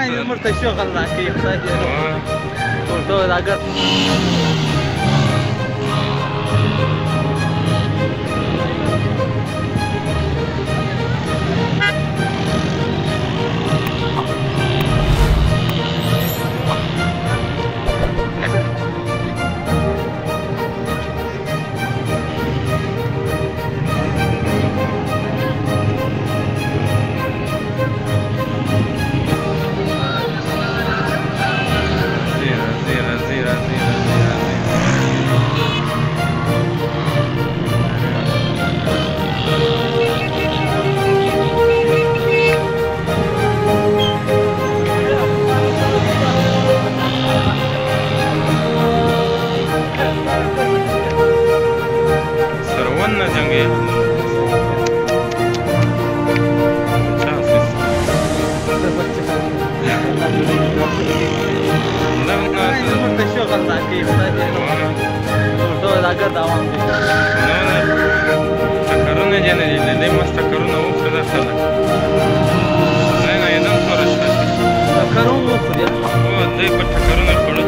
نه مرته شغل راکوي خدای دې ټول راګر اگر دوام دي ټکرونه جنې دې مست ټکرونه وکړه دا څه ده نه یدم سره ټکرونه وکړه او دې په ټکرونه کړو